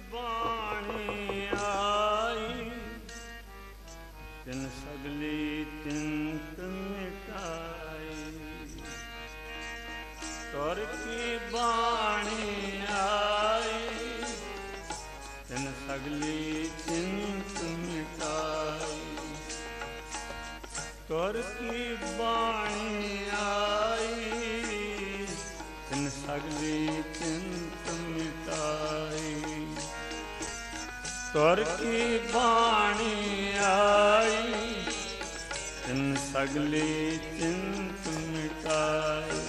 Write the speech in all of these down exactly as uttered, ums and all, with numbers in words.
बाणी आई तिन सगली चिंत मिटाई। तुर की बाणी आई तिन सगली चिंत मिटाई। तुर की बाणी आई तिन सगली चिंत मिटाई। तुर की बाणी आई तिन सगली चिंत मिटाई।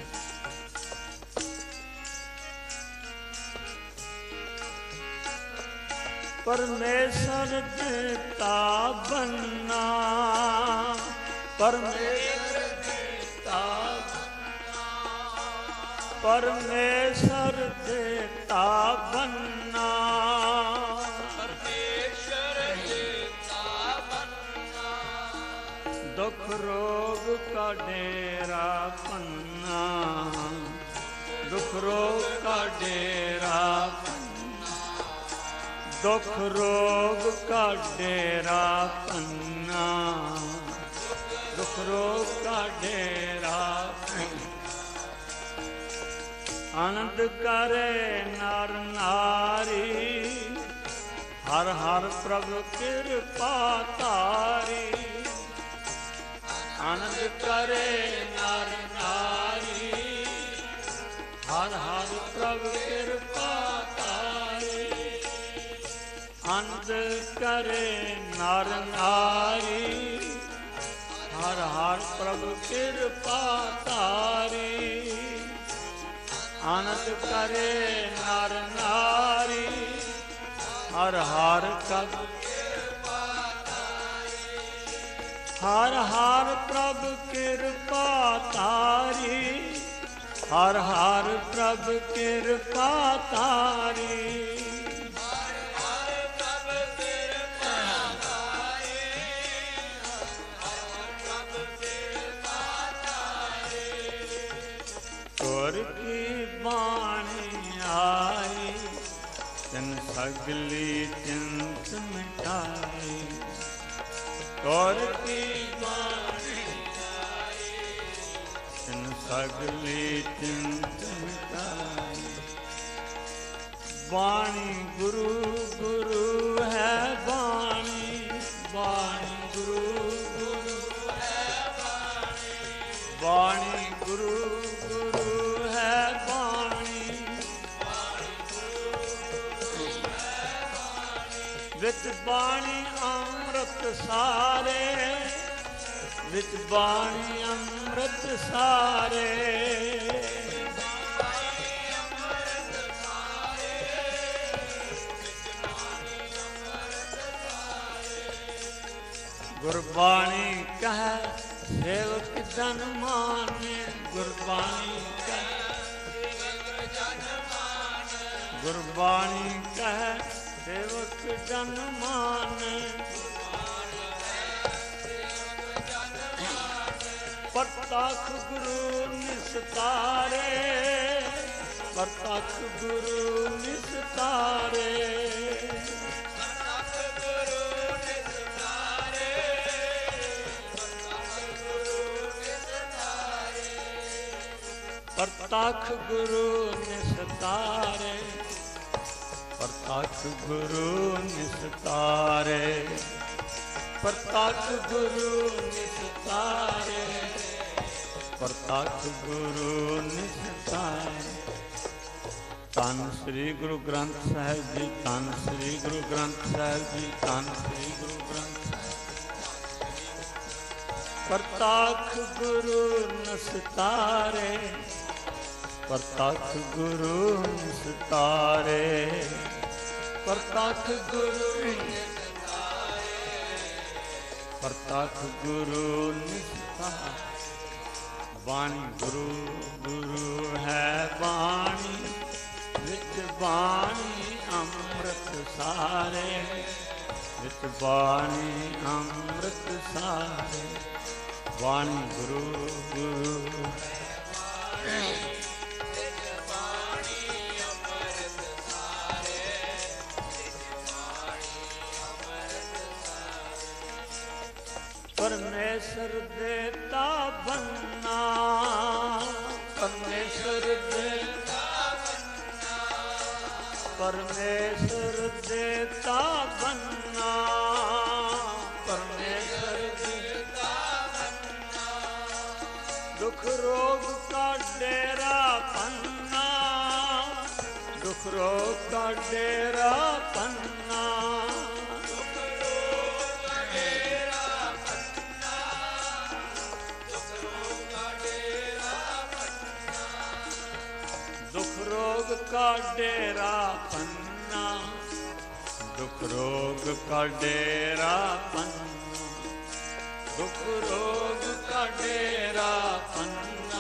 परमेश्वर देता बनना, परमेश्वर देता बनना, परमेश्वर देता बनना, परमेश्वर देता बनना। दुख रोग का डेरा पन्ना, दुख रोग का डेरा पन्ना, दुख रोग का डेरा पन्ना, दुख रोग का डेरा पन्ना। आनंद करे नर नारी हर हर प्रभु कृपा तारी। आनंद करे नर नारी हर हर प्रभु कृपा तारी। आनंद करे नर नारी हर हर प्रभु कृपा तारी। आनंद करे नर नारी हर हर प्रभु कृपा तारी। हर हर प्रभु कृपा तारी, हर हर प्रभु कृपा तारी। तुर की बाणी आई तिन सगली चिंत मिटाई। तुर की बाणी आई तिन सगली चिंत मिटाई। बाणी गुरु गुरु है बाणी, बाणी गुरु गुरु है बाणी, बाणी गुरु विच बाणी अमृत सारे, विच बाणी अमृत सारे। गुरबाणी कह सेवक जन माने, गुरबाणी कह गुरबाणी कह सेवक जन माने। प्रत्यक्ष गुरु निस्तारे, प्रत्यक्ष गुरु निस्तारे। प्रत्यक्ष गुरु निस्तारे, प्रत्यक्ष गुरु निस्तारे, प्रत्यक्ष गुरु निस्तारे, प्रत्यक्ष गुरु निस्तारे। धन श्री गुरु ग्रंथ साहिब जी, धन श्री गुरु ग्रंथ साहिब जी, धन श्री गुरु ग्रंथ साहिब। प्रत्यक्ष गुरु निस्तारे, प्रत्यक्ष गुरु निस्तारे, प्रत्यक्ष गुरु निस्तारे, प्रत्यक्ष गुरु निस्तारे। बाणी गुरु गुरु है बाणी, विच बाणी अमृत सारे, विच बाणी अमृत सारे। बाणी गुरु गुरु परमेश्वर देता बनना, परमेश्वर देता बनना, परमेश्वर देता बनना, परमेश्वर देता बनना, दुख रोग का डेरा पन्ना, दुख रोग का डेरा पन्ना, का डेरा पन्ना, दुख रोग का डेरा पन्ना, दुख रोग का डेरा पन्ना,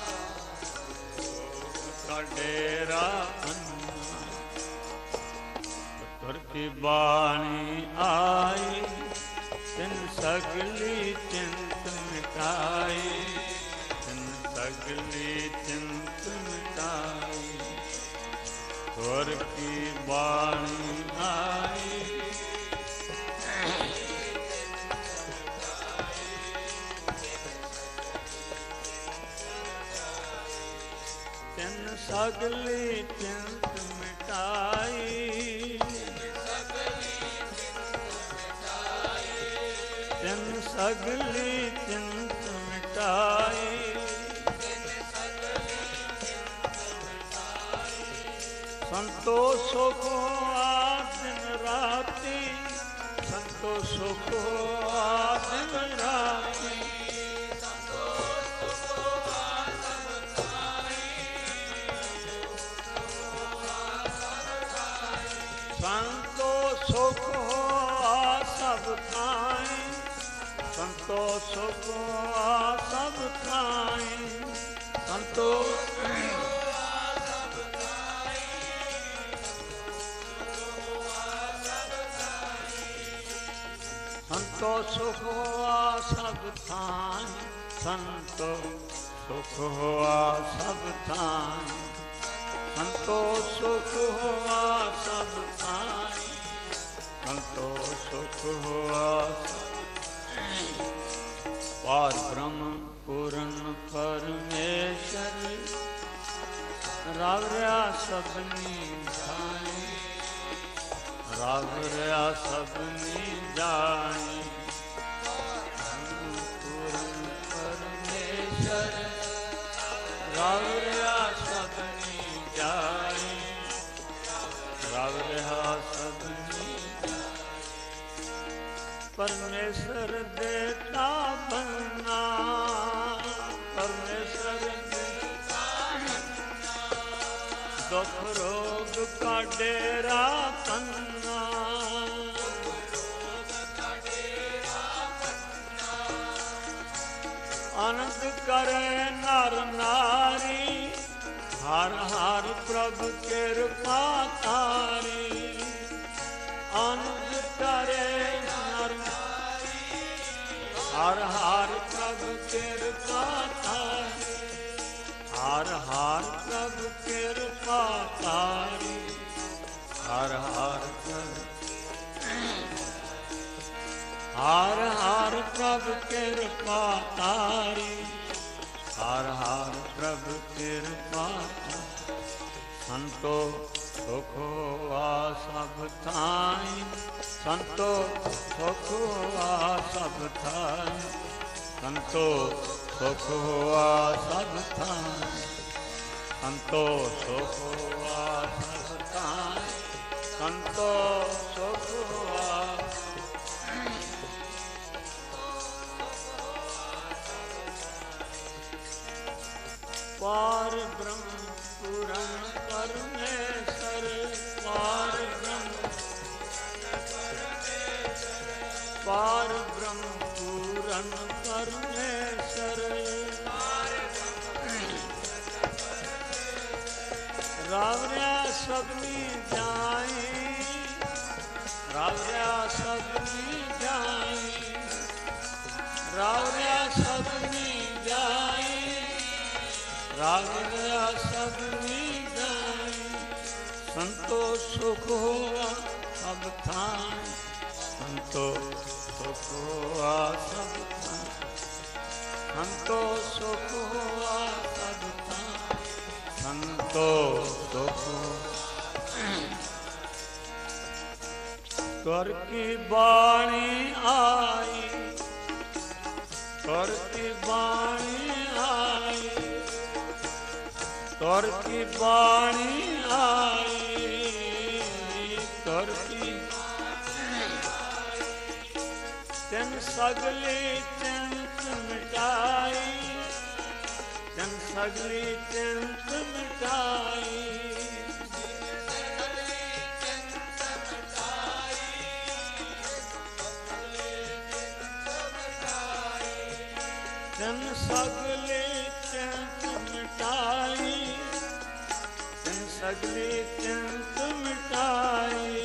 रोग का डेरा पन्ना। सतगुर की बाणी आई, तिन सगली चिंत मिटाई, तिन सगली चिंत मिटाई। स्वर की बाणी आई, तिन सगली चिंत मिटाई, तिन सगली चिंत मिटाई। संतोषो को आ दिन राती, संतोषो को आ दिन राती, संतोषो को आ सब खाई, संतोषो को आ सब खाई, संतोष संतो सुख हुआ सब थान, संतो सुख हुआ सब थान, संतो सुख हुआ सब थान, संतो सुख हुआ पार ब्रह्म पूर्ण परमेश्वर रावरिया सबनी खाई, रावरिया सबनी जानी, पूर्ण परमेश्वर रावरिया सबनी जानी, रावरिया सबनी परमेश्वर देता बनना, परमेश्वर देता बनना, दुख रोग का डेरा पन्ना, आनंद करे नर नारी, हर हर प्रभु कृपा तारी, आनंद करे नर नारी, हर हर प्रभु कृपा तारी, हर हर प्रभु कृपा तारी, हर हर प्रभु हर हर प्रभु कृपा तारी, हर हर प्रभु कृपा तारी। संतो सुख हुआ सब थाई, संतो सुख हुआ सब थाई, संतो सुख हुआ सब थाई, संतो सुख हुआ सब थाई, संतो सुख हुआ पार ब्रह्म पूर्ण परमेश्वर, पार ब्रह्म पार ब्रह्म पूर्ण परमेश्वर, रावरिया सबनी जाई, रावरिया सबनी जाई, रावरिया सबनी जाई, रावरिया सबनी जाई। संतो सुख हुआ सब थान, संतो सुख हुआ सब थान, संतो सुख हुआ सब था, संतो सुख कर की बाणी आई, कर की बाणी आई, कर की बाणी आई, कर की तन सगली चिंत मिटाई, तन सगली चिंत मिटाई, तन सगली चिंत मिटाई, तन सगली चिंत मिटाई,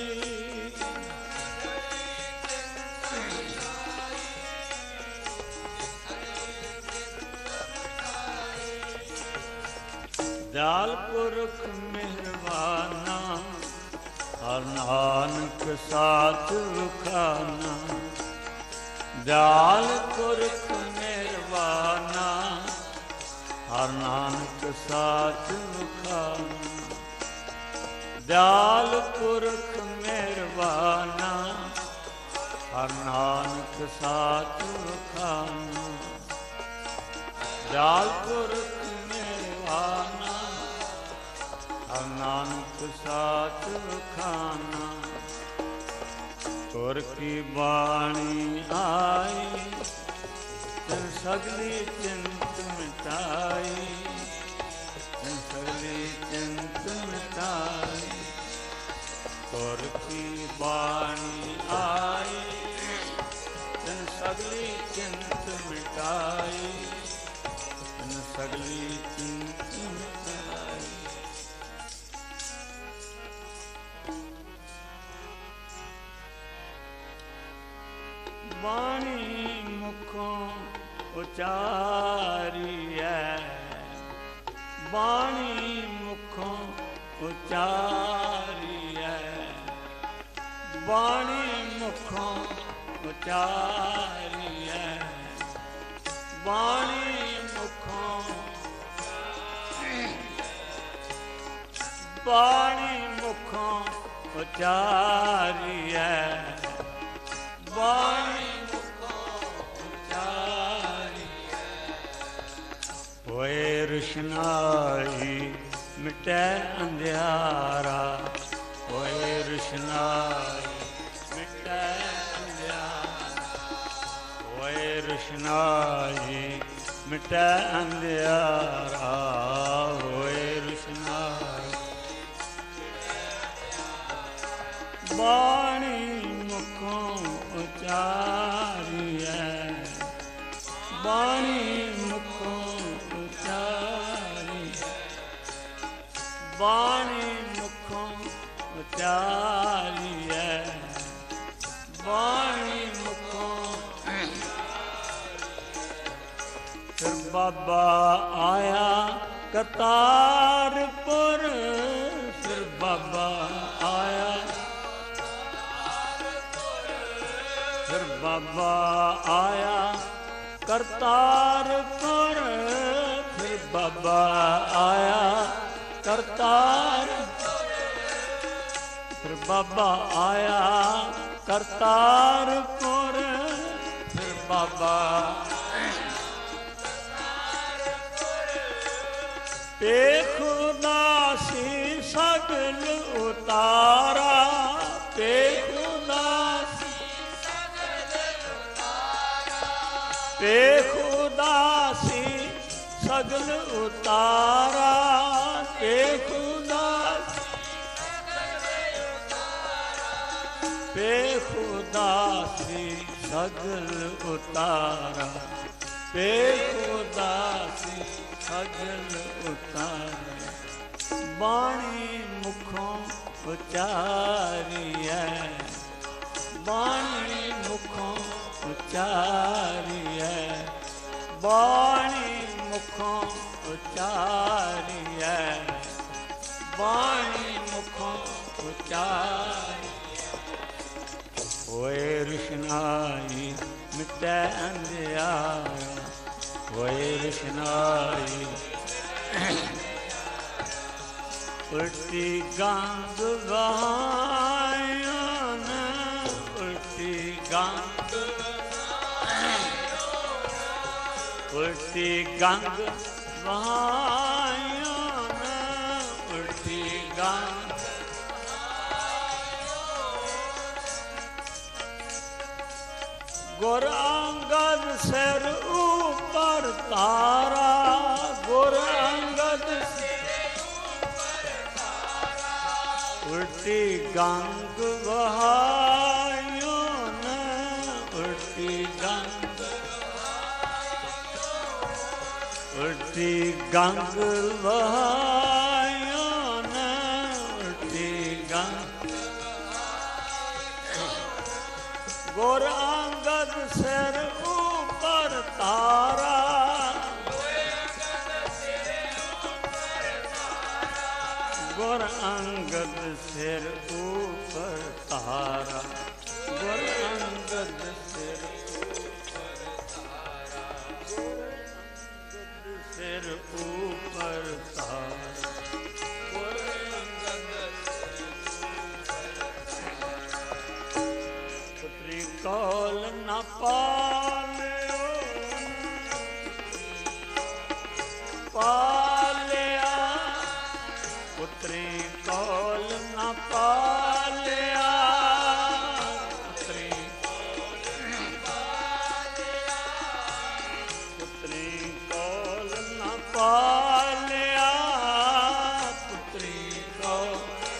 दयाल पुरख मेहरबाना, हर नानक साथ रुखाना, दयाल पुरख मेहरबाना, हर नानक साथ रुखाना, दयाल पुरख मेहरबाना, हर नानक साथ रुखाना, दयाल पुरख मेहरबाना, हर नानक साथ रुखाना, गुर की बाणी आई, तन सगली चिंत मिटाई, तन सगली चिंत मिटाई, गुर की बाणी आई, तन सगली चिंत मिटाई, तन सगली चिंत मिटाई। बाणी मुखों उचारी है, बाणी मुखों उचारी है, बाणी मुखों उचारी है, बाणी मुखों बाणी मुखों उचारी है, बाणी होए रुशनाई मिटे अंधियारा, होए रुशनाई मिटे अंधियारा, होए रुशनाई मिटे अंधियारा, होए रुशनाई, बाणी मुखों उचारी है, बाणी मुखों बाणी मुखों उचारी है, बाणी मुखों फिर बाबा आया करतारपुर, फिर बाबा आया, फिर बाबा आया करतारपुर, फिर बाबा आया करतार, फिर बाबा आया करतारपुर, फिर बाबा बेखुदासी सगल उतारा, बेखुदासी बेखुदासी सगल उतारा, बेखुदासी बेखुदासी सगल उतारा, बेखुदासी सगल उतारा, बाणी मुखों उचारी है, बाणी मुखों उचारी है, बाणी मुखों उचारी है, बाणी मुखों उचारी, होए रुशनाई मिटे अंधियारा, होए रोशनाई उल्टी गंग बहायन उल्टी गंग उल्टी गंग बहायन उल्टी गंग गुर अंगद सिर ऊपर तारा गुर अंगद उल्टी गंग बहायो न उल्टी गंग उल्टी गंग बहायो न उल्टी गंग गुर अंगद सिर ऊपर तारा गुर अंगद सिर ऊपर तारा गुर अंगद सिर ऊपर तारा सिर ऊपर तारा गुर अंगद पुत्री कौल न पालियो पालिया पुत्री कौल न पालिया पुत्री पुत्री कौल न पालिया पुत्री कौल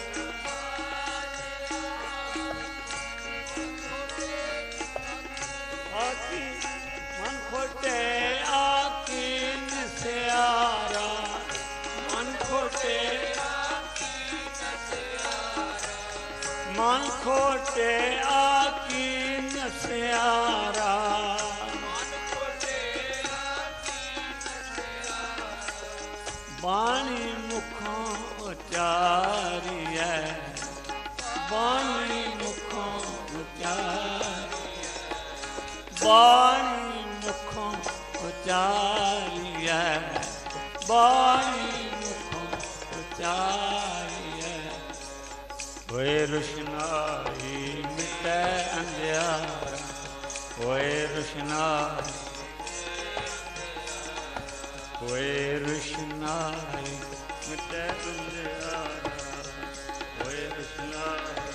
आकी मन खोटे आकी निस्यारा मन खोटे मन खोटे आकी नस्यारा बाणी मुखों उचारी है बाणी मुखों उचारी बाणी मुखों उचारी है बाणी मुखों उचारी होए रोशनाई मिटे अंधियारा होए रोशनाई होए रोशनाई मिटे अंधियारा होए रोशनाई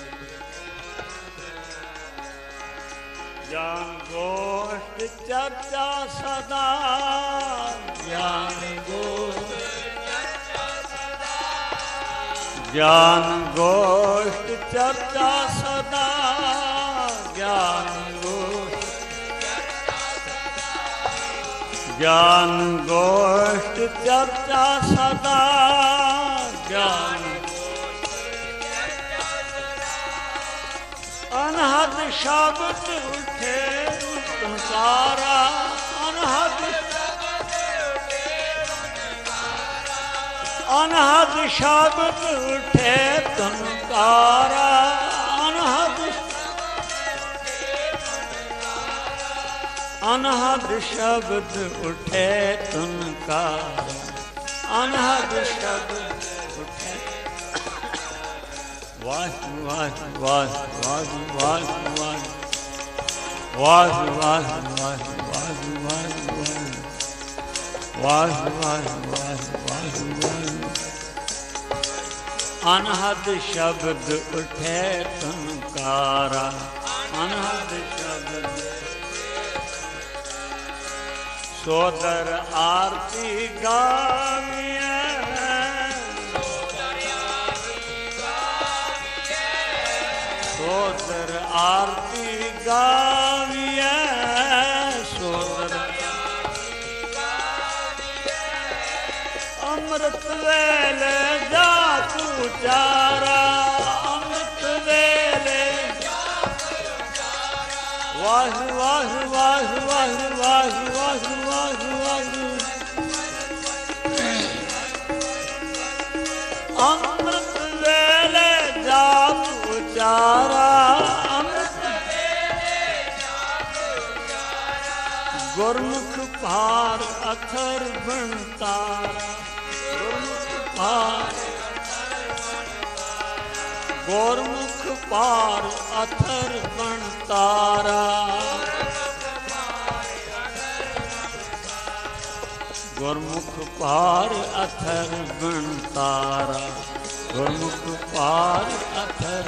ज्ञान गोष्ठ चर्चा सदा ज्ञान गोष्ठ ज्ञान गोष्ठ चर्चा सदा ज्ञान गोष्ठ ज्ञान गोष्ठ चर्चा सदा ज्ञान अनहद शब्द उठे तुमकारा अनहद अनहद शब्द उठे तुमकारा अनहद अनहद शब्द उठे तुमकारा अनहद शब्द उठे वाह वाह वाह वाह वाह वाह वाह वाह वाह वाह वाह वाह वाह वाह अनहद शब्द उठे तुमकारा अनहद शब्द सोदर आरती गाविए सोदर आरती गाविए सोदर अमृत वेले जा तू चारा अमृत वेले वाह वाह वाह वाह वाह वाह वाह वाह अमृत वेले जा तू चारा अमृत गुरमुख पार अथर बन तारा, गुरमुख पार गुरमुख पार अथर बन तारा, गुरमुख पार अथर बन तारा, गुरमुख पार अथर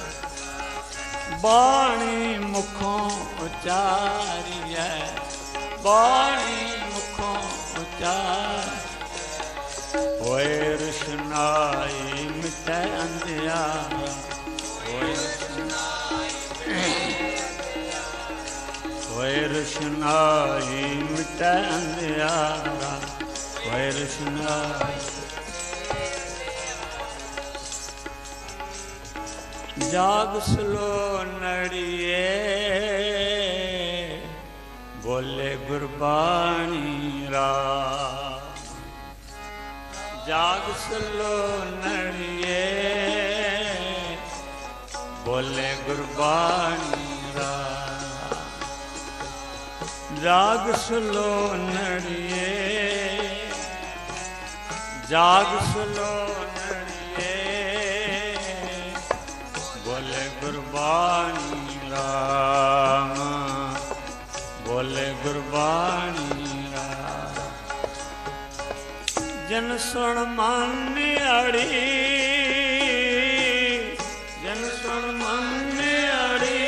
बाणी मुखों उचारिया, बाणी मुखों उचार होए रुशनाई मिटे अंधियारा, होए होए रुशनाई मिटे अंधियारा, होए रुशनाई जाग सलो नड़िए बोले गुरबाणी राम, जाग सलो नड़िए बोले गुरबाणी राम, जाग सलो नड़िए जाग सलो बोले गुरबाणी राम, बोले गुरबाणी राम। जन सुन मन अड़ी, जन सुन मन अड़ी,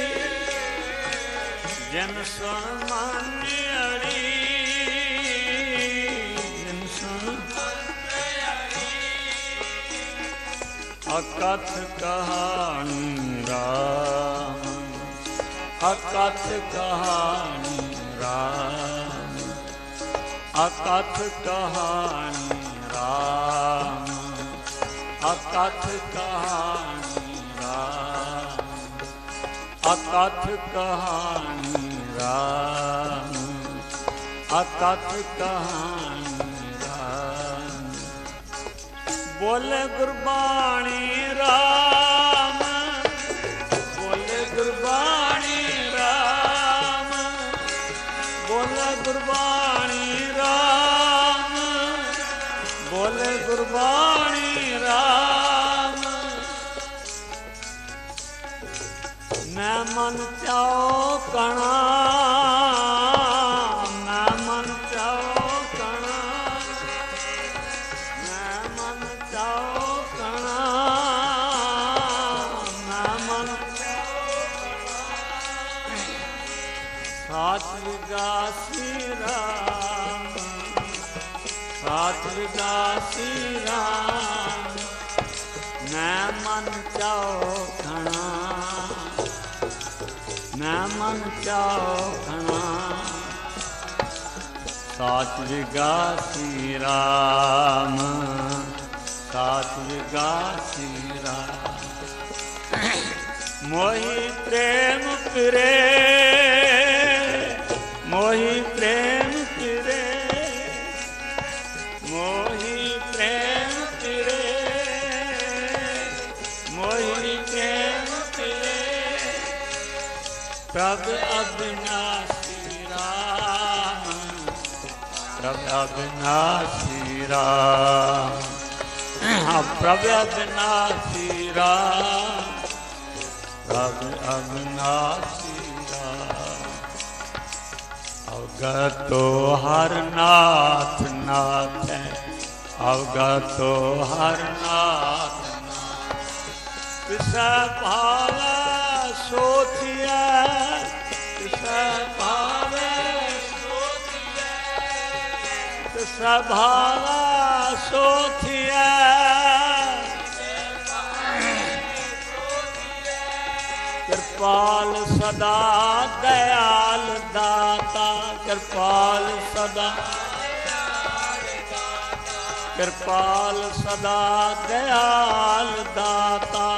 जन सुन मन अड़ी, जन सुन अकथ कहानी राम, अकथ कहानी राम, अकथ कहानी राम, अकथ कहानी राम, अकथ कहानी राम, अकथ कहानी राम। बोले गुरबाणी राम, बोले गुरबाणी राम, बोले गुरबाणी राम, बोले गुरबाणी राम। मैं मन चाओ कणा, मैं मन चाओ कणा, मैं मन चाओ कणा, मैं मन सात विगासी राम, सात विगासी राम। मैं मन चाओ कणा, मैं मन चाओ कणा, सात विगासी राम, सात विगासी राम। मोहि प्रेम पिरे, मोहि प्रेम पिरे, मोहि प्रेम पिरे, मोहि प्रेम पिरे। प्रभु अविनाशी राम, प्रभु अविनाशी राम, प्रभु अविनाशी राम, प्रभु अविनाशी राम। अवगतो हर नाथ नाथ है, अवगतो हर नाथ नाथ। किसे भावे सोचिए, किसे भावे सोचिए, किसे भावे सोचिए। कृपाल सदा दयाल दाता, कृपाल सदा, कृपाल सदा दयाल दाता।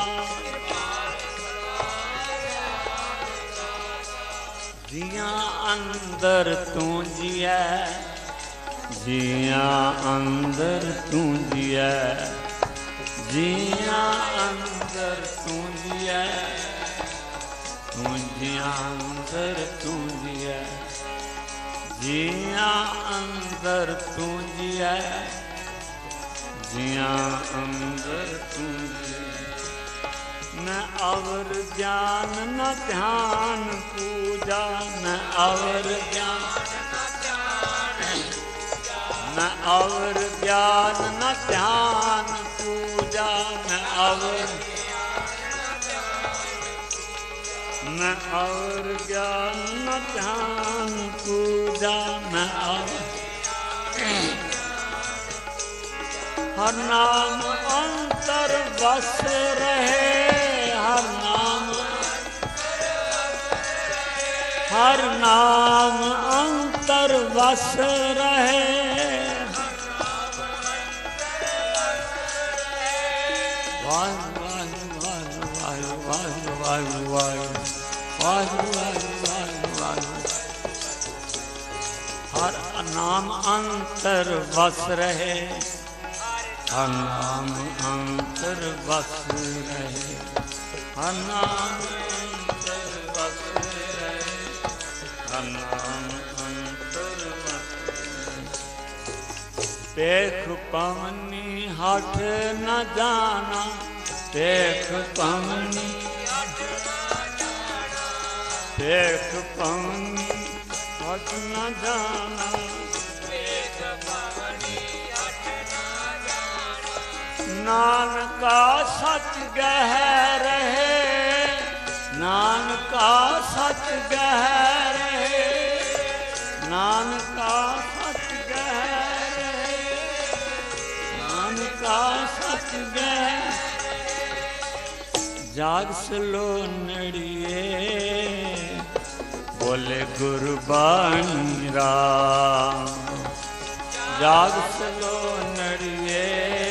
जिया अंदर तू जिया, जिया अंदर तू जिया, जिया अंदर तू जिया, तू जिया अंदर तू जिया। जिया अंदर तू जिया, जिया अंदर तू जिया। न अवर ज्ञान न ध्यान पूजा, न अवर ज्ञान न अवर ज्ञान न ध्यान पूजा, न अवर न और ज्ञान न ध्यान पूजा, न और हर नाम अंतर बस रहे, हर नाम हर नाम अंतर बस रहे। वाह वाह वाह वाह वाह वाह हर नाम अंतर बस रहे, हर नाम अंतर बस रहे, हर नाम अंतर बस रहे, हर नाम अंतर बस रहे। देख पवनी हठ न जाना, देख पवनी देख पवनी हट न जाना, देख पवनी हट न जाना। नानका सच गह रहे, नानका सच गह रहे, नानका सच गह रहे, नानका सच गह। जाग सलो नड़िए बोले गुरबाणी राम, जाग सलो नड़िए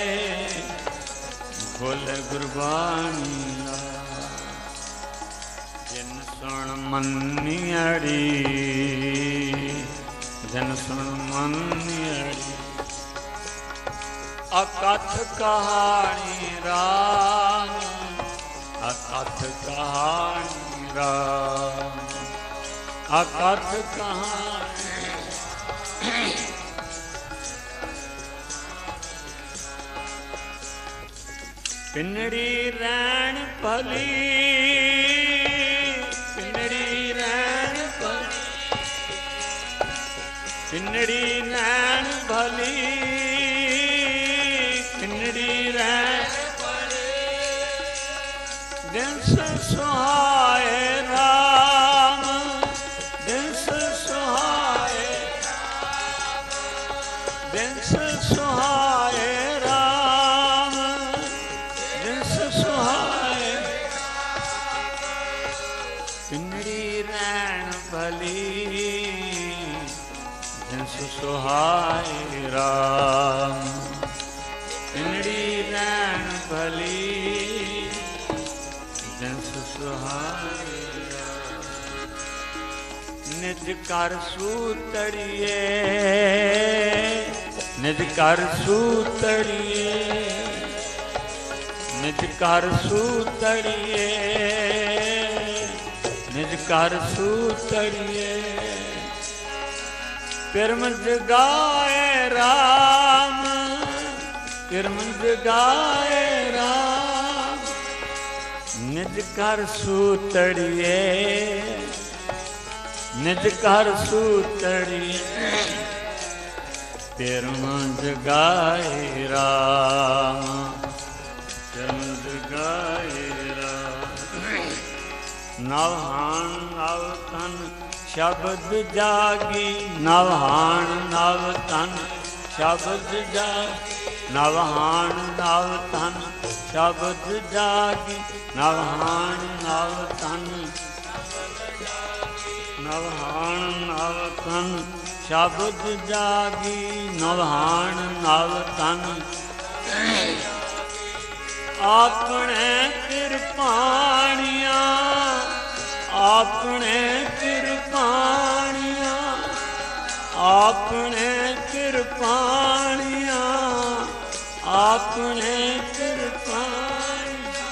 बोले गुरबाणी राम। जिन सुन मनियड़ी, जिन सुन मनियड़ी अकथ कहानी राम, अकथ कहानी राम, अकथ कहानी। पिंडड़ी रैन भली, पिंडड़ी रैन भली, पिंडड़ी रैन भली, पिंडड़ी रैन दिन सुहाए राम, दिन सुहाए राम, दिन सुहाए राम, दिन सुहाए। पिंडड़ी रैन भली, दिन सुहाए राम, पिंडड़ी रैन भली, निज कर सूतड़िए, निज कर सूतड़िए, निज कर सूतड़िए, निज कर सूतड़िए। पिरम जगाए राम, पिरम जगाए राम, निज कर सूतड़िए, निज कर सूतड़िए। पिरम जगाए राम, पिरम जगाए राम। नवहान नव तन शब्द जागी, नवहान नव तन शब्द जागी, नवहान नव तन शब्द जागी, नवहान नव तन, नवहान नव तन शब्द जागी, नवहान नव तन। अपने कृपाणिया, अपने कृपाणिया, अपने कृपाणिया, अपने कृपाणिया,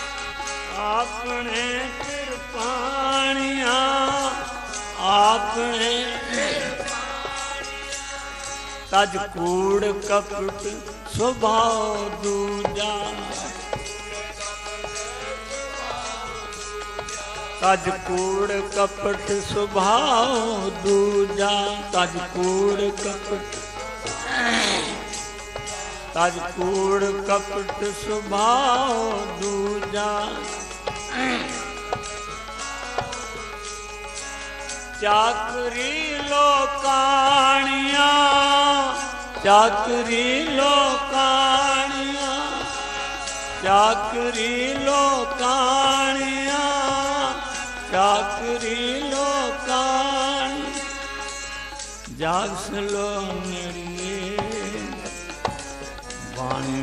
अपने कृपाणिया, अपने तज कूड़ कपट स्वभाव दूजा, तज कूड़ कपट स्वभाव दूजा, तज कूड़ कपट तज कूड़ कपट स्वभाव दूजा, चाकरी लोकानिया, चाकरी लोकानिया, चाकरी लोकानिया, चाकरी लोकान जाग सलो नड़िए वाणी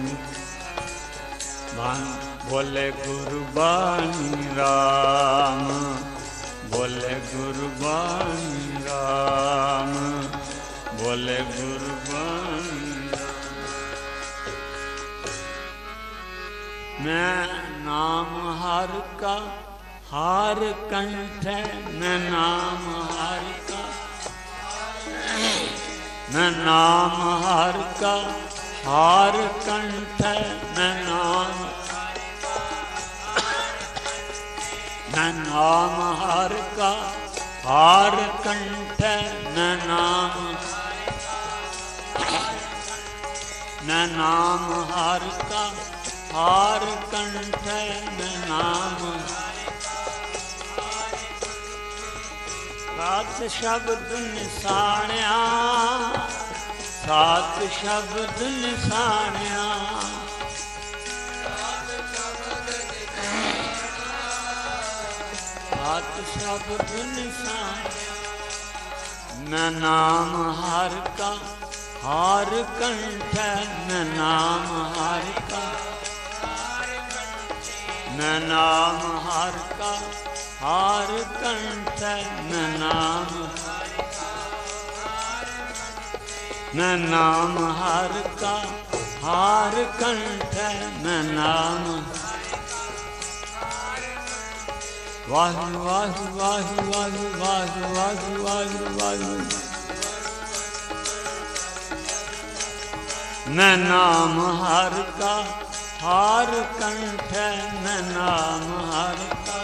वाणी बोले गुरबानी राम, बोले गुरबानी राम, बोले गुरबानी राम। मैं नाम हर का हार कंठ है, मैं नाम हर का, मैं नाम हर का हार कंठ है, मैं नाम मैं नाम हर का हार कंठ है, मैं नाम मैं नाम हर का हार कंठ है, मैं नाम सात शब्द निशानिया, सात शब्द निशानिया, सात शब्द निशान, मैं नाम हर का हार कंठ है, मैं नाम हर का, मैं नाम हर का हार कंठ है, मैं नाम मैं नाम हर का हार कंठ है, मैं नाम वाहु वाहु वाहु वाहु वाहु वाहु वाहु वाहु, मैं नाम हर का हार कंठ है, मैं नाम हर का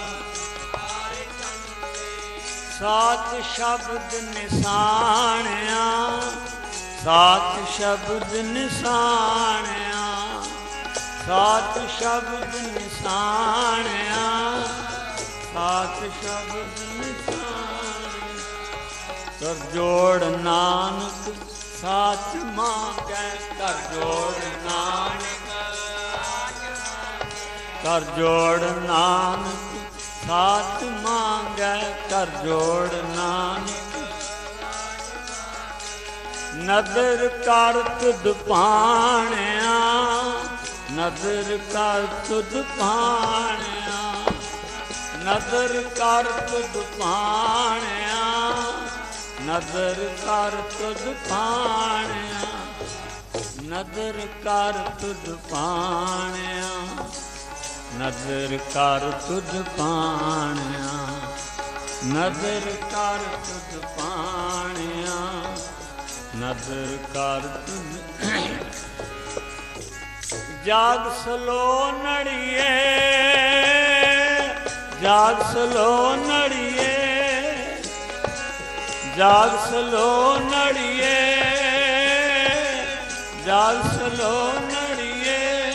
सात शब्द निशानिया, सात शब्द निशानिया, सात शब्द निशानिया, सात शब्द निशानिया, कर जोड़ नानक साच मांगे, कर जोड़ नानक, कर जोड़ नानक साथ मांगे, कर जोड़ नानक, नदर कर तुद पाणिया, नदर कर तुद पाणिया, नदर कर तुद पाणिया, नदर कर तुद पाणिया, नदर कर तुद पाणिया, नदर कर तुद पाणिया, नदर कर तुद पाणिया, नदर कर तुद जाग सलो नड़िए, जाग सलो नड़िए, जाग सलो नड़िए, जाग सलो नड़िए,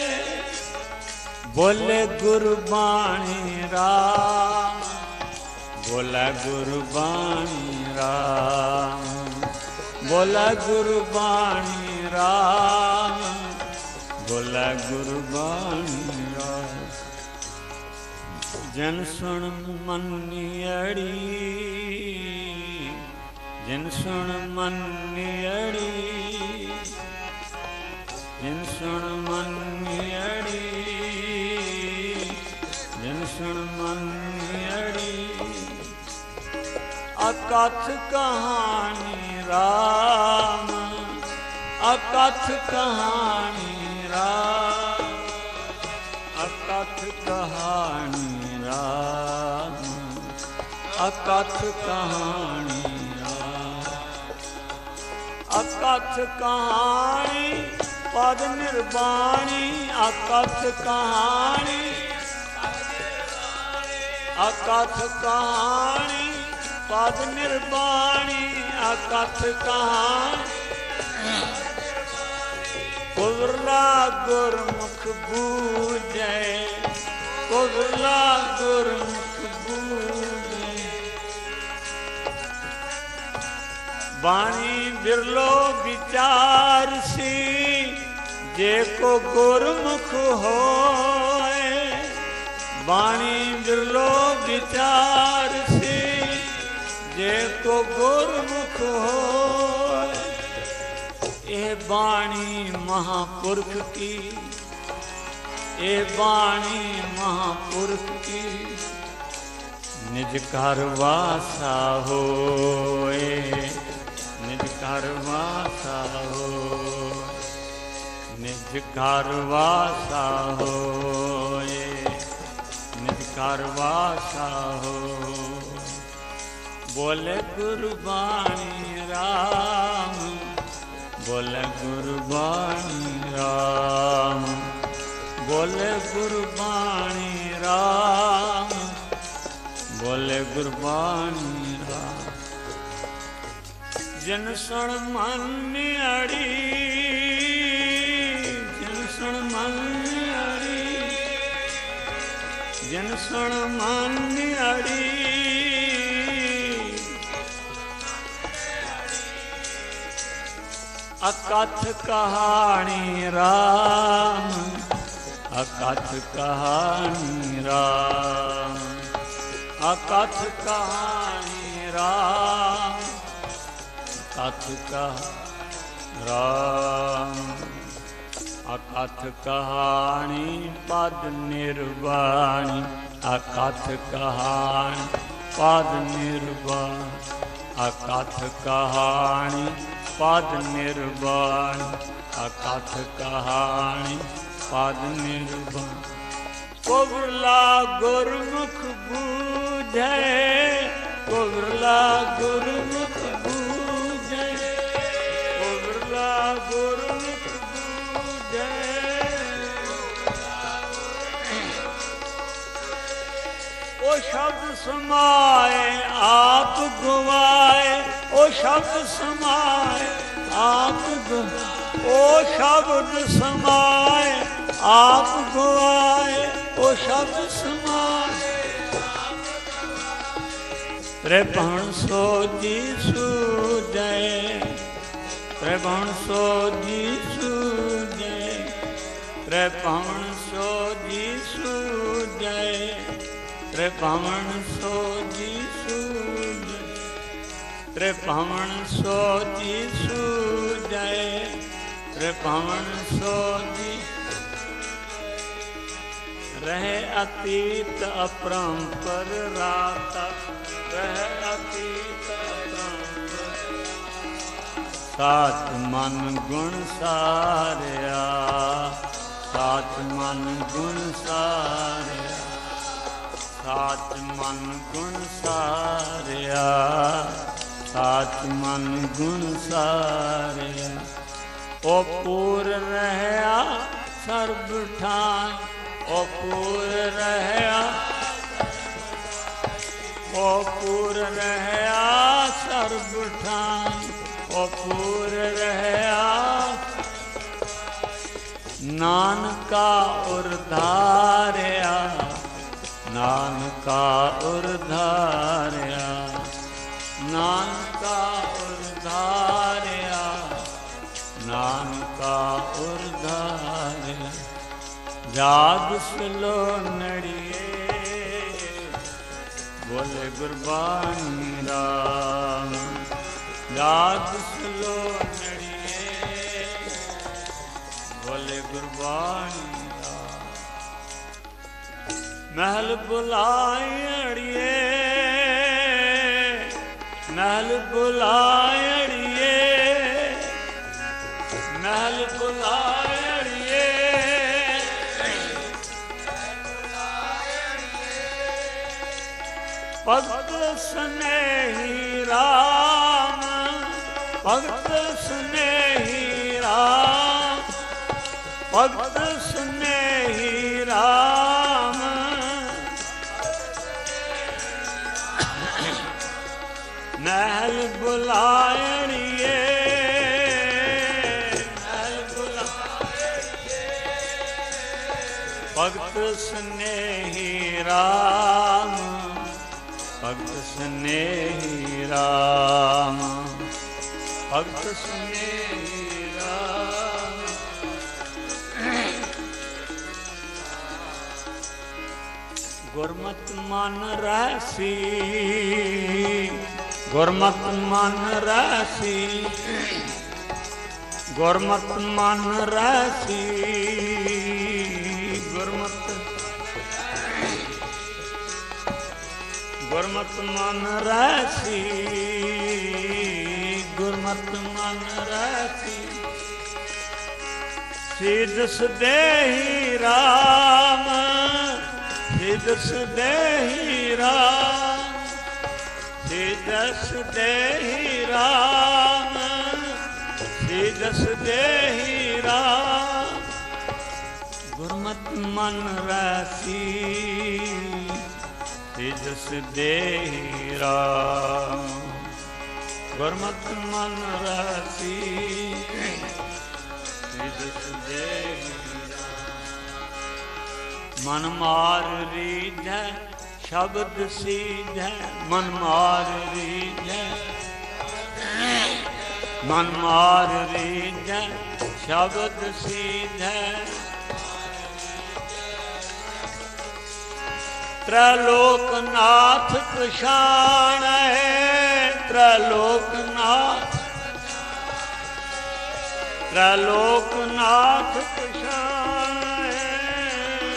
बोले गुरबाणी राम, बोला गुरबाणी राम, बोला गुरबाणी राम, बोला गुरबाणी राम। जन सुन मनियड़ी, जन सुन मनियड़ी, जन सुन मनियड़ी, जन सुन मनियड़ी, अकथ कहानी राम, अकथ कहानी राम, अकथ कहानी राम, अकथ कहानी राम, अकथ कहानी पद निर्वाणी, अकथ कहानी अकथ कहानी पद निर्वाणी, अकथ कहानी कुबरला गुरमुख बूझे, कुबरला गुरमुख बूझे। बाणी बिरलो विचार सी जे को गुरमुख होए, बाणी बिरलो विचार सी जे को गुरमुख होए। ए बाणी महापुरख की, ए बाणी महापुरख की निज घर वासा होए, निज घर वासा होए, निज घर वासा होए, निज घर वासा होए। बोले गुरबाणी राम, बोले गुरबाणी राम, बोले गुरबाणी राम, बोले गुरबाणी राम। जन सुन मन अड़ी, जन सुन मन अड़ी, जन सुन मन अड़ी। अकथ कहानी राम, अकथ कहानी राम, अकथ कहानी राम, अकथ कहानी राम। अकथ कहानी पद निर्वाणी, अकथ कहानी पद निर्वाणी, अकथ कहानी पद निर्वाणी, अकथ कहानी पद निर्वाणी। कुबरला गुरमुख बूझे, कुबरला गुरमुख बूझे, कुबरला गुरमुख बूझे। ओ शब्द समाए आप गवाए, ओ शब्द समाए आप गवाए, ओ शब्द समाए आप गवाए, ओ शब्द समाए। त्रिभुवन सो जी सूझे, त्रिभुवन सो जी सूझे, त्रिभुवन सो जी सूझे, त्रिभुवन सो जी सूझे, त्रिभुवन सो जी सूझे, त्रिभुवन सो जी। रहे अतीत अपरंपर रात, रहे अतीत अपरंपर। सात मन गुण सारिया, सात मन गुण सारिया, सात मन गुण सारिया, सात मन गुण सारिया। ओ पूर रहया सर्ब ठान, ओ पूर रहया, ओ पूर रहया सर्ब ठान, ओ पूर रहया। नानका उरधारया, नानका उरधारया, नानका उरधारया, नानका उरधारया। जाग सलो नड़िए, बोले गुरबानी राम। जाग सलो नड़िए, बोले गुरबानी राम। महल बुलाए अड़िए, महल बुलाए अड़िए, महल बुलाए अड़िए। भक्त स्नेही राम, भगत स्नेही राम, भगत स्नेही राम, महल बुलायणिए, महल बुलायणिए, भगत स्नेही राम, भगत स्नेही राम, भगत स्नेही राम। गुरमत मन रहसी, गुरमत मन रहसी, गुरमत मन रहसी, गुरमत गुरमत मन रहसी, गुरमत मन रहसी, सीदस देहि राम, सीदस देहि राम, सीदस देहि राम, सीदस देहि राम, गुरमत मन रहसी, सीदस देहि राम, गुरमत मन रहसी, सीदस देहि राम। मन मार रीझै शब्द सीधै, मन मार रीझै, मन मार रीझै शब्द सीधै, त्रैलोकनाथ पछाण है, त्रैलोकनाथ, त्रैलोकनाथ पछाण है,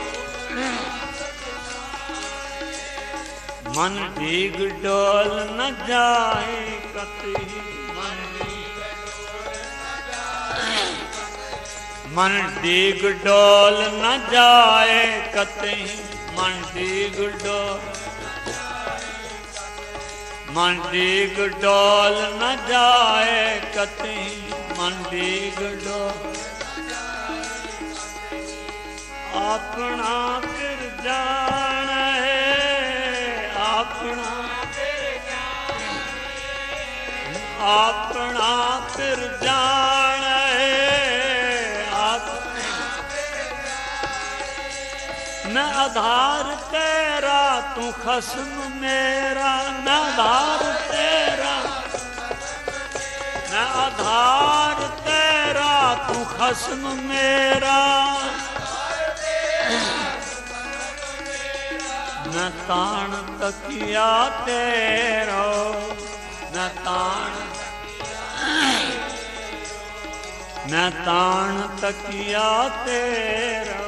मन डीग डोल न जाए कतई, मन डीग डोल न जाए कतई, मन डीग डोल, मन डीग डोल न जाए कतई, मन डीग डोल, अपना फिर जान है, अपना अपना फिर जान है, मैं आधार तेरा तू खस्म मेरा, मैं आधार तेरा, मैं आधार तेरा तू खस्म मेरा, मैं तान तकिया तेरा, मैं तान, मैं तान तकिया तेरा,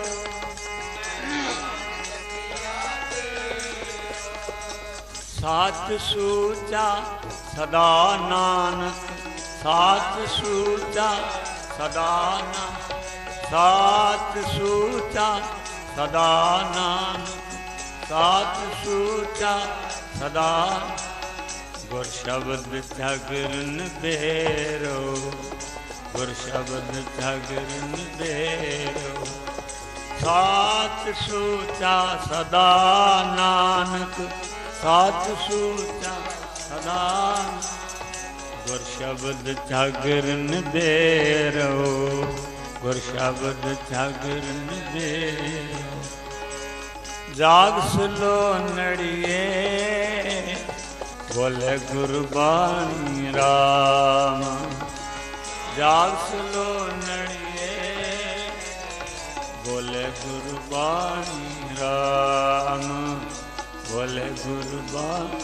साच सूचा सदा नानक, साच सूचा सदा नानक, साच सूचा सदा नानक, साच सूचा सदा, गुर शब्द जागरण बेरो, गुर शब्द जागरण बेरो, साच सूचा सदा नानक, साच सूचा सदा, गुर शब्द जागरण दे रहो, गुर शब्द जागरण दे रहो। जाग सुलो नड़िए बोले गुरबाणी राम, जाग सुलो नड़िए बोले गुरबाणी राम, बोले गुरबाणी।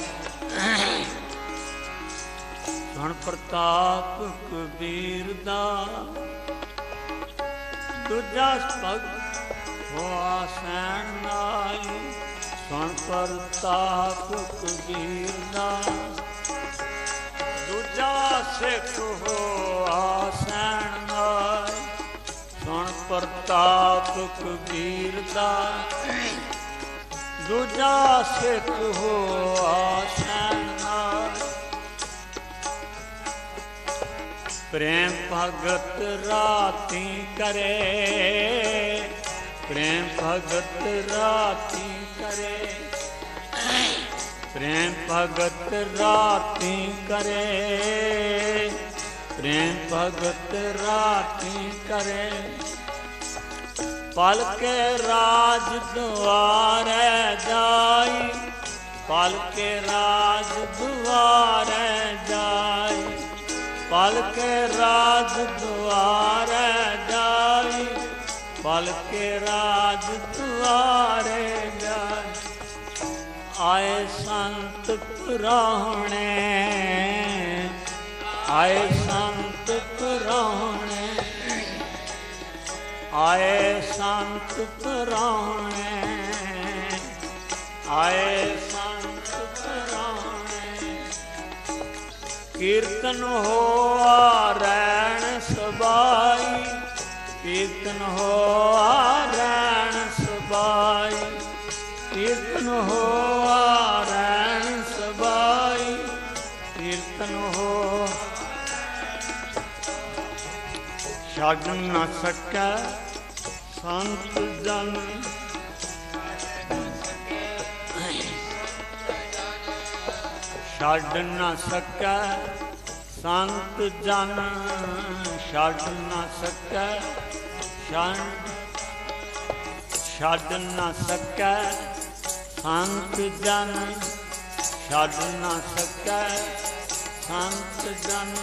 सुन प्रताप कबीर दा दूजा भगत होआ सैन नाल, सुन प्रताप कबीर दा दूजा सिख होआ सैन नाल, सुन प्रताप कबीर दा दूजा सिख होआ सैन नाल। प्रेम भगत राती करे, प्रेम भगत राती करे, प्रेम भगत राती करे, प्रेम भगत राती करे। पल के राज द्वारे जाई, पल के राज द्वारे जाई, पल के राज द्वारे जाई, पल के राज द्वारे जाई। आए संत पुराणे, आए संत पुराणे, आए संत पुराणे, आए संत पुराणे। कीर्तन होआ रैन सबाई, कीर्तन होआ रैन सबाई, कीर्तन होआ रैन सबाई, कीर्तन हो। छड्ड न सकै संत जन, छड्ड न सकै संत जन, छड्ड न सकै, छड्ड न सकै संत जन, छड्ड न सकै संत जन।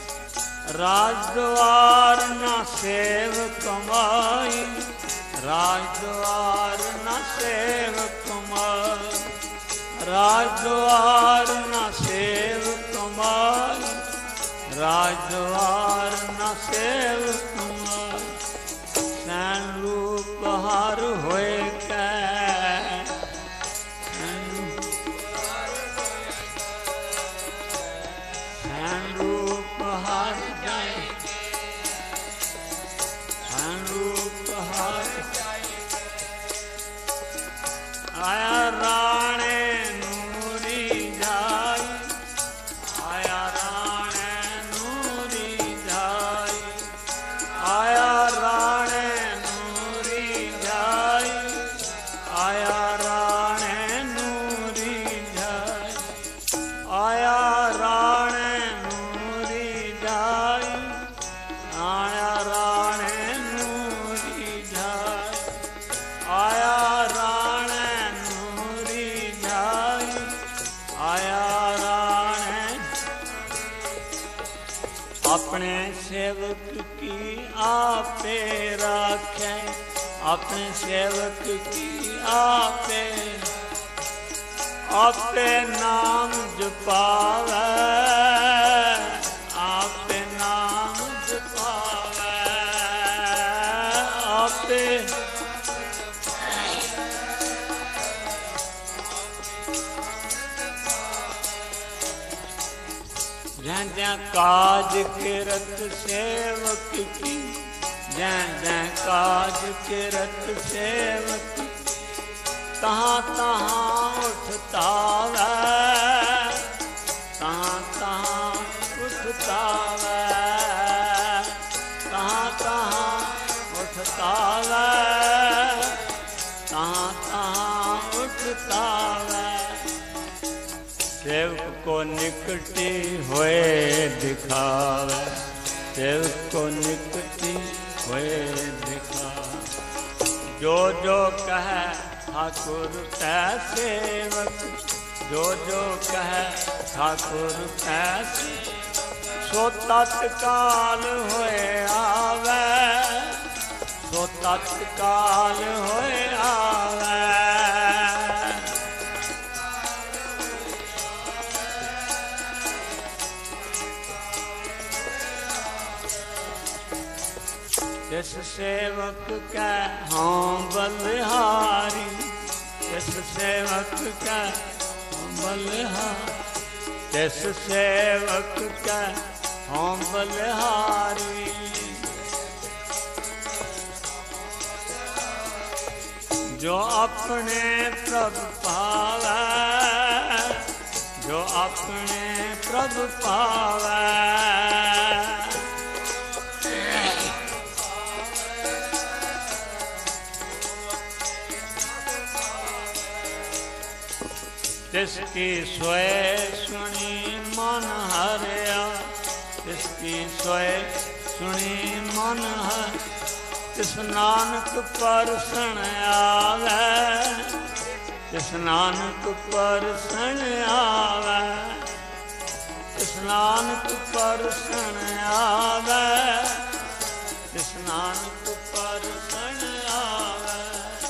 राजद्वार न सेव कमाई, राजद्वार न सेव कमाई, राजद्वार न सेव कमाई, राजद्वार न सेव कमाई। सैन रूप हर होए कै, सैन रूप हर जाए, सैन रूप हर आया राणे नूरी जाई, आया राणे नूरी जाई, आया राणे नूरी जाई, आया राणे नूरी जाई, आया राणे नूरी जाई, आया राणे नूरी जाई, आया राणे नूरी जाई, आया राणे। अपने सेवक की आपे राखे, अपने सेवक की आपे, आपे नाम जपावे, आपे नाम जपावे, आपे जै जै काज किरत सेवक की, जै जै काज किरत सेवक की, तहाँ तहाँ उठतावै, तहाँ तहाँ उठतावै, तहाँ तहाँ उठतावै, तहाँ तहाँ उठतावै। सेवक को निकटी होए दिखावे, सेवक को निकटी होए दिखावे। जो जो कहे ठाकुर तै सेवक, जो जो कहे ठाकुर तै सो तत्काल होए आवे, सो तत्काल होए आवे। जिस सेवक कै हाँ बलिहारी, जिस सेवक कै हाँ बलिहारी, जिस सेवक कै हाँ बलिहारी। जो अपने प्रभु पावै, जो अपने प्रभु पावै, तिसकी सोए सुनी मन हरिया, तिसकी सोए सुनी मन हर, तिस नानक परसण आवे, तिस नानक परसण आवे, तिस नानक परसण आवे, तिस नानक परसण आवे।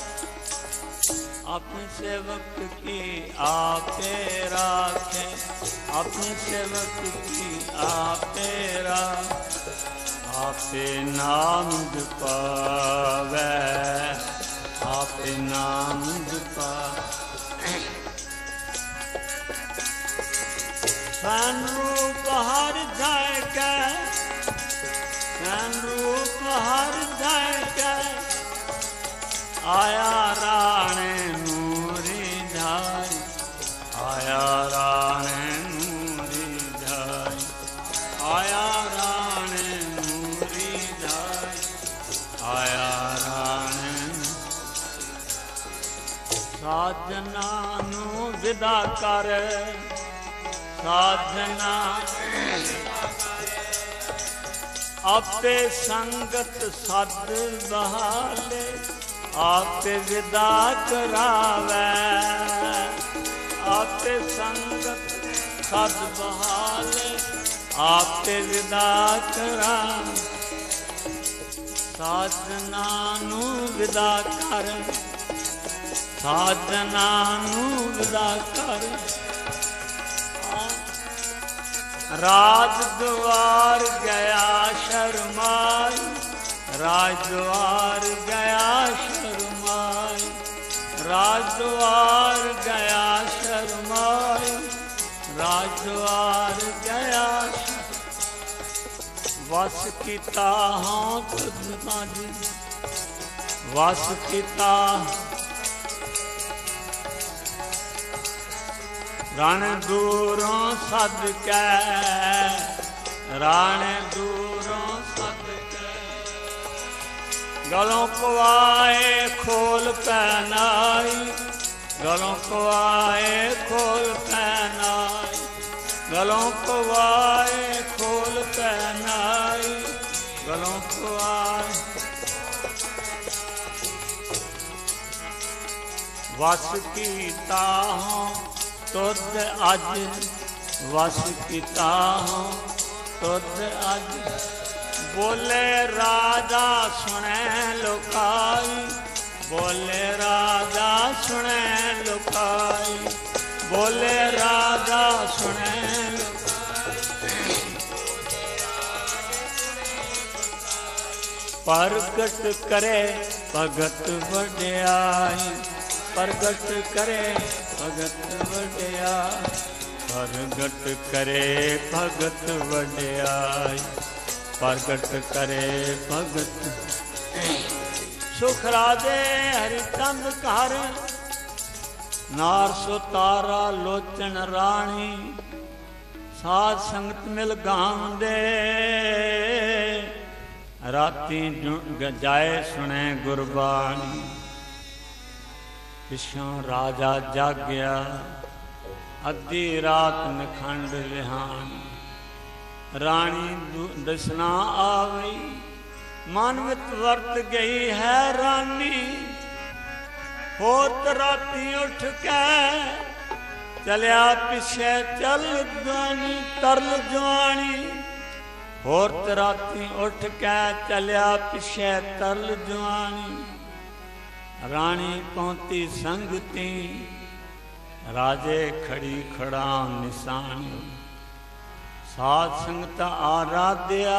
अपने सेवक की आपे राखे, अपने सेवक की आपे राखे, आपे नाम जपावे, आपे नाम जपावे। सन रूप हर जाय के, सन रूप हर जाय के, आया राणे नूरी धाई, आया राणे नूरी धाई, आया राणे नूरी धाई, आया राणे। साजना नू विदा कर, साजना आपे संगत सद बहाले, आपे विदा करावे, आपे संगत सद बहाले, आपे विदा करावे। साजना नू विदा कर, साजना नू विदा कर, राज द्वार गया शर्माई, राज द्वार गया शर्माई, राज द्वार गया शर्माई, राज द्वार गया। वस किता हाँ तुझ माजी, वस किता रण दूरों सद के, रण दूरों सद के, गलों को आए खोल पहनाई, गलों को आए खोल पहनाई, गलों को आए खोल पहनाई, गलों को आए। वस कीता हूँ तुध अज, वस कीता हूँ तुध अज, बोले राजा सुने लुकाई, बोले राजा सुने लुकाई, बोले राजा सुने लुकाई। प्रगट करे भगत वड्याई, प्रगट करे भगत वड्याई, प्रगट करे भगत वड्याई, प्रगट करे भगत। सुख राजे हरिचंद घर, नार सो तारा लोचन राणी, साध संगत मिल गांदे, राती जाए सुने गुरबाणी। पिछों राजा जागया, अद्धी रात नखंड विहान, रानी दसना आ गई, मन विच वर्त गई है रानी। होत राती उठ के चलिया पिछे चल जवानी तरल जवानी, होत राती उठ के चलिया पिछे तरल जवानी। रानी पहुंची संगती, राजे खड़ी खड़ा निशानी। साध संगत आराध्या,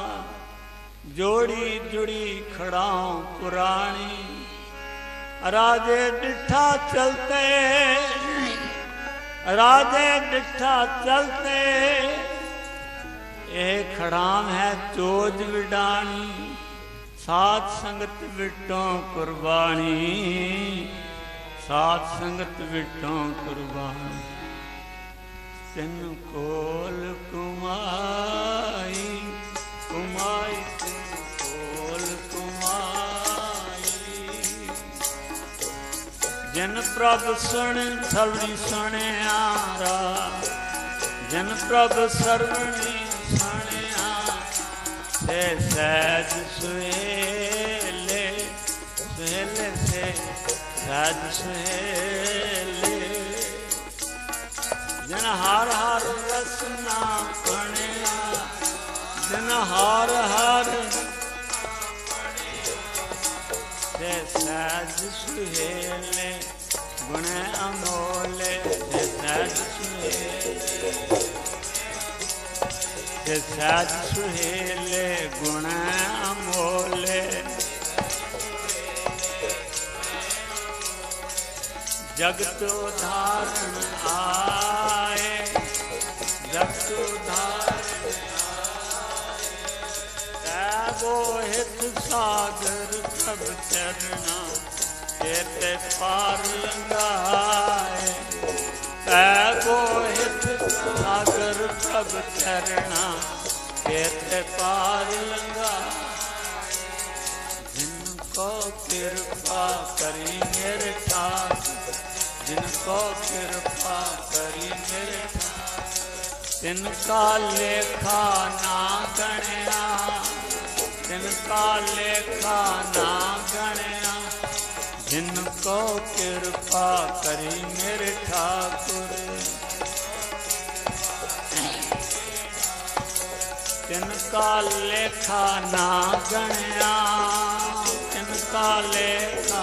जोड़ी जुड़ी खड़ा पुरानी। राजे डिठा चलते, राजे डिठा चलते, ये खड़ाम है चोज विडानी। साध संगत विटों कुर्बानी, साध संगत विटों कुर्बानी। तिन कोल कुमाई, कुमाई तिन कोल कुमाई। जिन प्रभ सुन सवरी सुनियारा, जिन प्रभ सरवणी सुनिया, से सहज सुहेले, सुहेले से सहज सुहेले, जिन हर हर रसना पणिया, जिन हर हर से सहज सुहेले, गुण अमोले से सहज सुहेले, से सहज सुहेले गुण अमोले, जगत उदाहरण आए, जगत उदाहरण आए, वो हित सागर सब चरना, केते पार लंघाए, वो हित सागर सब चरना, केते पार लंघाए, जिनको कृपा करी मेरे ठाकुर, जिनको कृपा करी मेरे ठाकुर, तिनका लेखा ना गणया, तिनका लेखा ना गणया, जिनको कृपा करी मेरे ठाकुर, तिनका लेखा ना गणया, तिनका लेखा,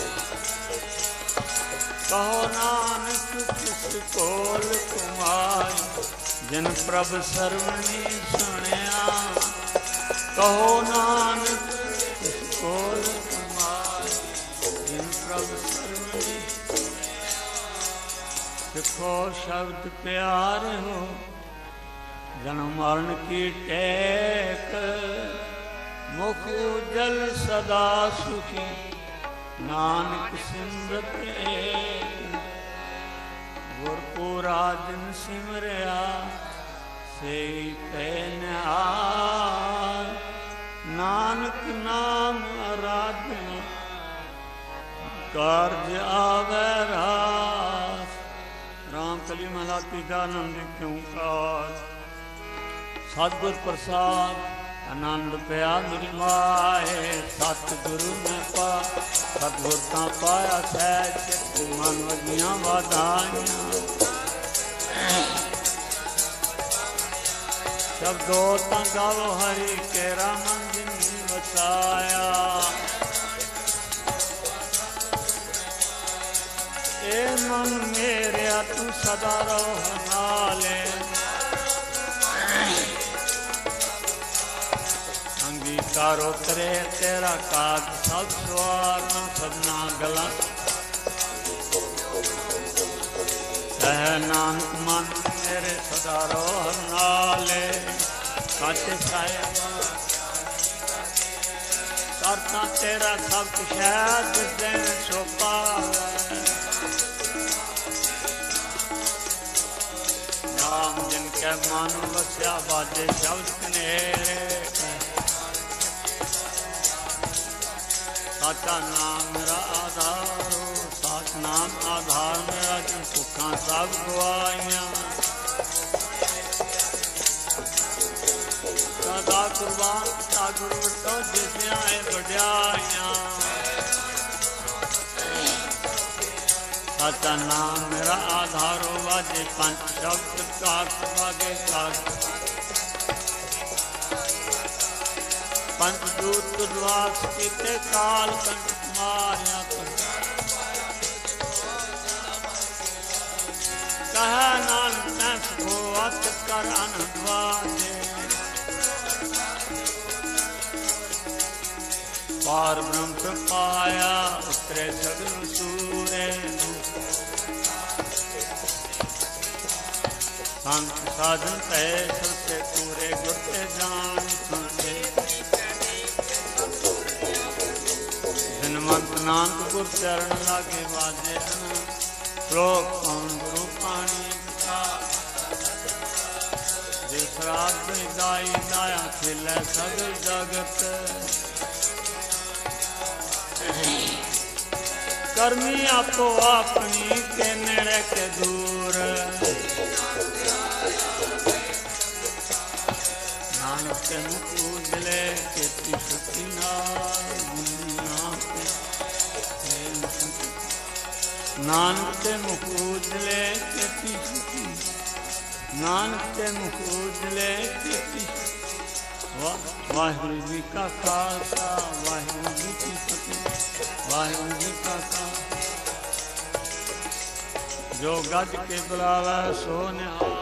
कहो नानक किस कोल तुम्हारी, जिन प्रभ सरवणी सुनिया, कहो नानक किस कोल तुम्हारी, जिन प्रभ सरवणी सुनिया, सिखो शब्द प्यारे हो, जन्म मरण की टेक, मुख उज्जल सदा सुखी, नानक सिमरत एक, गुरपुरा जिन सिमरिया, से पे निहाल, नानक नाम आराधना, कार्य आवे रास, राम कली महला तीजा नंद क्यों काज, सतगुर प्रसाद आनंद पया मेरी माए, सतगुरु में पा सतगुर का पाया सहज चित, मन वजियां वाधाइयां, शब्दों ता गाओ हरि केरा मन जिन्नी वसाया, ए मन मेरे तू सदा रहो नाले, अंगीकारो करे तेरा काज सब सवार न सबना गला, कह नानक मन मेरे सदा रहो हर नाले, काचे साहिब करता तेरा सब कुछ है, जिस दिन सो पावे, नाम जिनके मन बसिया बाजे शब्द कनेरे, साचा नाम मेरा आधार हो, साच नाम आधार मेरा, जिन सुखा सब गवाइया, सदा कुर्बान ता गुरु तो जिसिया बढ़ियाइया, साचा नाम मेरा आधार हो, वाजे पंच शब्द काक वागे काक, पंचदूत द्वास कीते काल कंठ मारिया, कह नानक तैं सुखो अत कर आनंद वाजे, पार ब्रह्म पाया उतरे सगल सूरे, संत साधन तय सुते पूरे गुरते जान सुनते, धनवंत नानक गुर चरण लागे वाजे, श्लोक कौन गुरु पानी का, जिस रात दाई दाया खिले सगल जगत, करनी आपो अपनी के नेड़े के दूर नानक के मुख उजले के तिसती नानक के मुख उजले के तिसती नानक के मुख उजले के तिसती वाहिगुरु जी का खालसा वाहिगुरु जी की फतेह वाहिगुरु जी का खालसा जो गज के बुलावे सो निहाल